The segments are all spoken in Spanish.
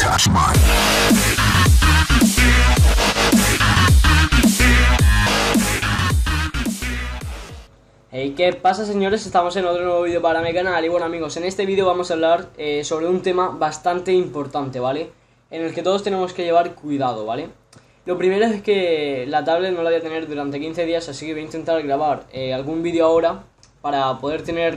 Hey, ¿qué pasa, señores? Estamos en otro nuevo vídeo para mi canal. Y bueno, amigos, en este vídeo vamos a hablar sobre un tema bastante importante, ¿vale? En el que todos tenemos que llevar cuidado, ¿vale? Lo primero es que la tablet no la voy a tener durante 15 días, así que voy a intentar grabar algún vídeo ahora para poder tener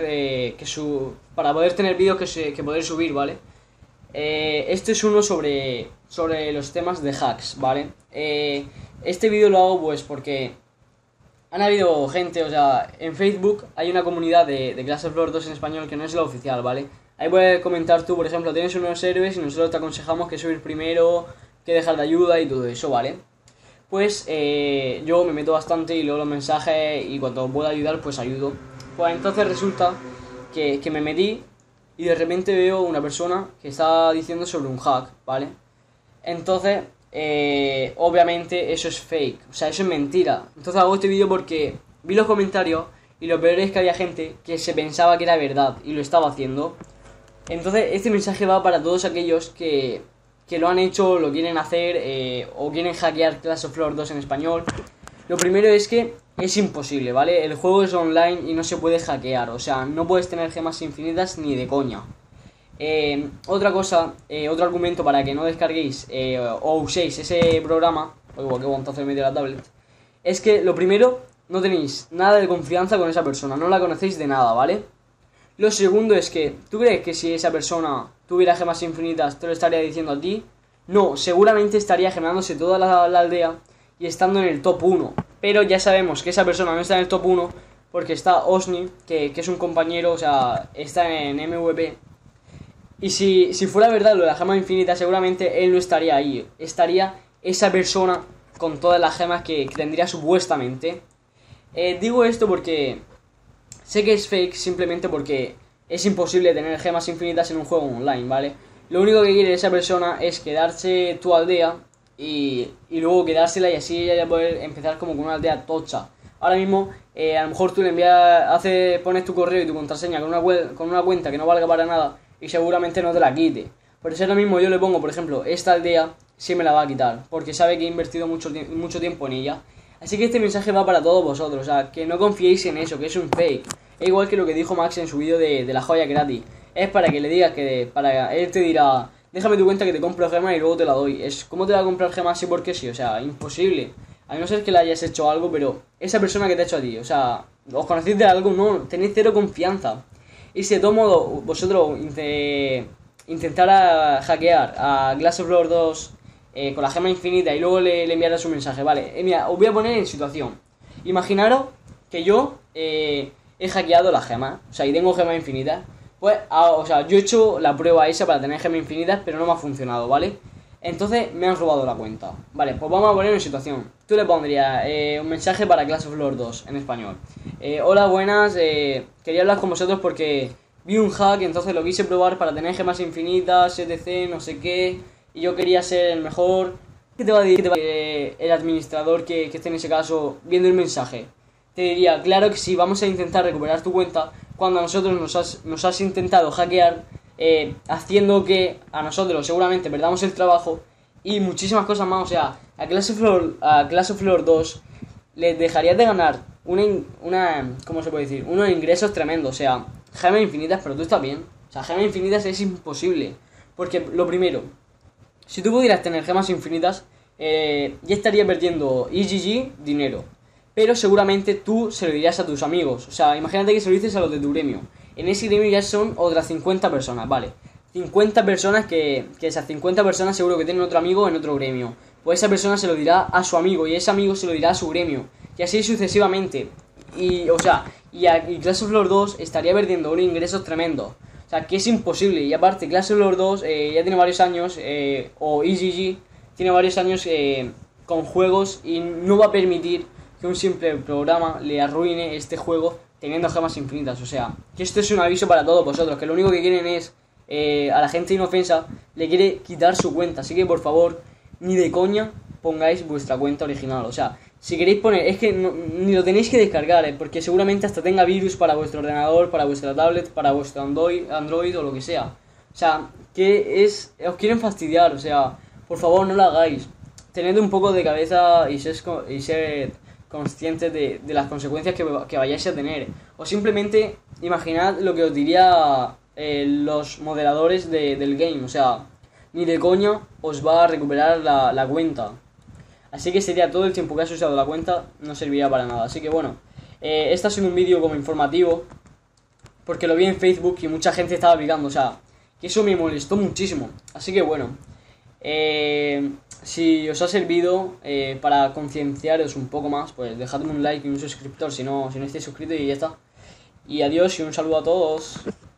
vídeos que poder subir, ¿vale? Este es uno sobre los temas de hacks, ¿vale? Este vídeo lo hago pues porque han habido gente, o sea, en Facebook hay una comunidad de Clash of Clans 2 en español que no es la oficial, ¿vale? Ahí puedes comentar tú, por ejemplo, tienes unos héroes y nosotros te aconsejamos que subir primero, que dejar de ayuda y todo eso, ¿vale? Pues yo me meto bastante y leo los mensajes y cuando puedo ayudar, pues ayudo. Pues entonces resulta que me metí y de repente veo una persona que está diciendo sobre un hack, ¿vale? Entonces, obviamente eso es fake, o sea, eso es mentira. Entonces hago este vídeo porque vi los comentarios y lo peor es que había gente que se pensaba que era verdad y lo estaba haciendo. Entonces este mensaje va para todos aquellos que lo han hecho, lo quieren hacer o quieren hackear Clash of Clans 2 en español. Lo primero es que es imposible, ¿vale? El juego es online y no se puede hackear, o sea, no puedes tener gemas infinitas ni de coña. Otra cosa, otro argumento para que no descarguéis o uséis ese programa, o igual que aguantazo en medio de la tablet, es que lo primero, no tenéis nada de confianza con esa persona, no la conocéis de nada, ¿vale? Lo segundo es que, ¿tú crees que si esa persona tuviera gemas infinitas te lo estaría diciendo a ti? No, seguramente estaría gemándose toda la aldea y estando en el top 1, pero ya sabemos que esa persona no está en el top 1 porque está Osni, que es un compañero, o sea, está en MVP. Y si fuera verdad lo de la gema infinita, seguramente él no estaría ahí. Estaría esa persona con todas las gemas que tendría supuestamente. Digo esto porque sé que es fake simplemente porque es imposible tener gemas infinitas en un juego online, ¿vale? Lo único que quiere esa persona es quedarse tu aldea y luego quedársela y así ella ya poder empezar como con una aldea tocha. Ahora mismo, a lo mejor tú le pones tu correo y tu contraseña con una cuenta que no valga para nada y seguramente no te la quite. Por eso lo mismo yo le pongo, por ejemplo, esta aldea sí me la va a quitar, porque sabe que he invertido mucho tiempo en ella. Así que este mensaje va para todos vosotros, o sea, que no confiéis en eso, que es un fake. Es igual que lo que dijo Max en su vídeo de la joya gratis. Es para que le digas para él te dirá, déjame tu cuenta que te compro gemas y luego te la doy. ¿Cómo te va a comprar gemas así porque sí? O sea, imposible. A no ser que le hayas hecho algo, pero esa persona que te ha hecho a ti, o sea, os conocéis de algo, no, tenéis cero confianza. Y si de todo modo vosotros intentara hackear a Clash of Clans 2 con la gema infinita y luego le enviaras un mensaje, vale, mira, os voy a poner en situación. Imaginaros que yo he hackeado la gema, o sea, y tengo gemas infinitas. Pues, o sea, yo he hecho la prueba esa para tener gemas infinitas, pero no me ha funcionado, ¿vale? Entonces me han robado la cuenta. Vale, pues vamos a poner en situación. Tú le pondrías un mensaje para Clash of Clans 2 en español. Hola, buenas, quería hablar con vosotros porque vi un hack, entonces lo quise probar para tener gemas infinitas, etc, no sé qué, y yo quería ser el mejor. ¿Qué te va a decir el administrador que esté en ese caso viendo el mensaje? Te diría, claro que sí, vamos a intentar recuperar tu cuenta cuando a nosotros nos has intentado hackear, haciendo que a nosotros seguramente perdamos el trabajo y muchísimas cosas más. O sea, a Clash of Clans 2 les dejarías de ganar ¿cómo se puede decir? Unos ingresos tremendos, o sea, gemas infinitas, pero tú estás bien. O sea, gemas infinitas es imposible, porque lo primero, si tú pudieras tener gemas infinitas, ya estaría perdiendo EGG dinero. Pero seguramente tú se lo dirías a tus amigos. O sea, imagínate que se lo dices a los de tu gremio. En ese gremio ya son otras 50 personas, vale. 50 personas que esas 50 personas seguro que tienen otro amigo en otro gremio. Pues esa persona se lo dirá a su amigo y ese amigo se lo dirá a su gremio. Y así sucesivamente. Y Clash of Clans 2 estaría perdiendo unos ingresos tremendos. O sea, que es imposible. Y aparte, Clash of Clans 2 ya tiene varios años, o EGG tiene varios años con juegos y no va a permitir que un simple programa le arruine este juego teniendo gemas infinitas. O sea, que esto es un aviso para todos vosotros, que lo único que quieren es a la gente inofensa le quiere quitar su cuenta. Así que por favor, ni de coña pongáis vuestra cuenta original. O sea, si queréis poner, es que ni lo tenéis que descargar, porque seguramente hasta tenga virus para vuestro ordenador, para vuestra tablet, para vuestro Android o lo que sea. O sea, os quieren fastidiar, o sea, por favor no lo hagáis. Tened un poco de cabeza y sed conscientes de las consecuencias que vayáis a tener. O simplemente imaginad lo que os diría los moderadores del game. O sea, ni de coña os va a recuperar la cuenta. Así que sería todo el tiempo que has usado la cuenta, no serviría para nada. Así que bueno, este ha sido un vídeo como informativo, porque lo vi en Facebook y mucha gente estaba aplicando. O sea, que eso me molestó muchísimo. Así que bueno, si os ha servido para concienciaros un poco más, pues dejadme un like y un suscriptor si no estáis suscritos y ya está. Y adiós y un saludo a todos.